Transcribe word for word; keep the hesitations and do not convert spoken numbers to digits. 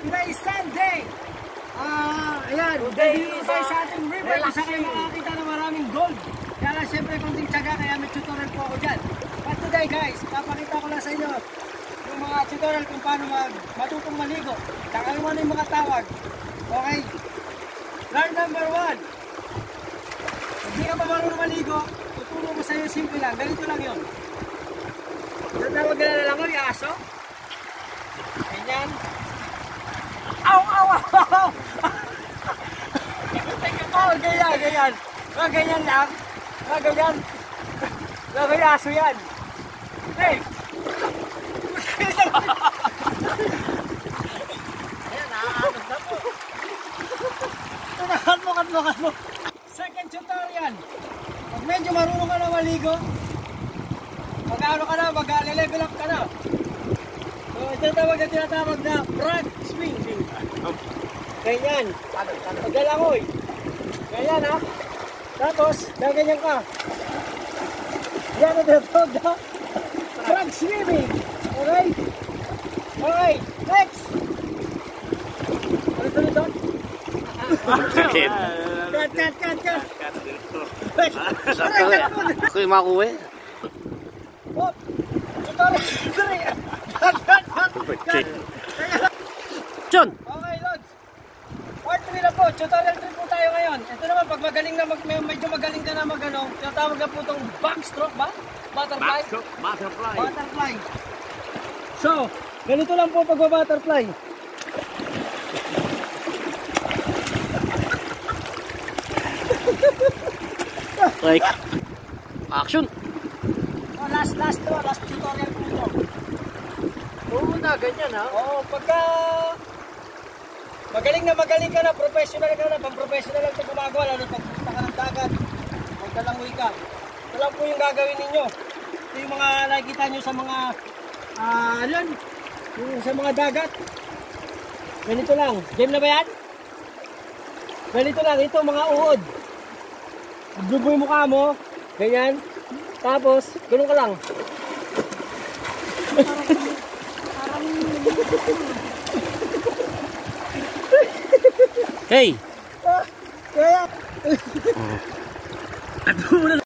Today is Sunday. Ah, uh, ayan. Dito tayo sa ating river. Isa kayo makakita ng maraming gold. Kaya lang siyempre konting tiyaga, kaya may tutorial po ako dyan. But today guys, papakita ko lang sa inyo yung mga tutorial kung paano mag matutong maligo. Saka yung ano yung mga tawag. Okay? Learn number one. Hindi ka pa marunong maligo, tuturo ko sa iyo simple lang. Ganito lang yun. Tatawag ka na lang ako, yung aso. Ganyan. Aw, aw, aw! Oh, ganyan, ganyan. Ah, ganyan lang. Ah, ganyan. Ah, may aso yan. Hey! Ayan, nakakabot na po. Kat mo, kat mo, kat mo. Second tutorial. Pag medyo marunong ka na maligo, mag-ano ka na, mag-level up ka na. So, ito tawag na tinatawag na frog swing. Ganyan. Pagdalangoy. Ganyan ha. Tapos, gaganyan ka. Yan ang tinatawag na frog swimming. Okay? Okay. Next. Ano ito nito? Cut, cut, cut, cut. Ako yung makuha eh. Oh, tutorial three. Cut, cut, cut. John! Okay, Lods. Part three na po. Tutorial three po tayo ngayon. Ito naman, pag magaling na, mag, medyo magaling ka na mag-ano, tinatawag na po itong backstroke ba? Butterfly? Backstroke, butterfly. Butterfly. So, ganito lang po pagba-butterfly. Like, action! Oh, last, last to, last tutorial po ito. Oo na, ganyan ha? Oo, pagka magaling na magaling ka na, professional ka na, pang-professional lang ito gumagawa, lalo pagpunta ka ng dagat, magdalangoy ka. Ito lang po yung gagawin ninyo. Ito yung mga nakikita nyo sa mga, ah, uh, ano, yung sa mga dagat. Ganito lang. Game na ba yan? Ganito lang, ito mga uod. Buboy mukha mo, ganyan. Tapos, ganun ka lang. Hey! Ah, kaya...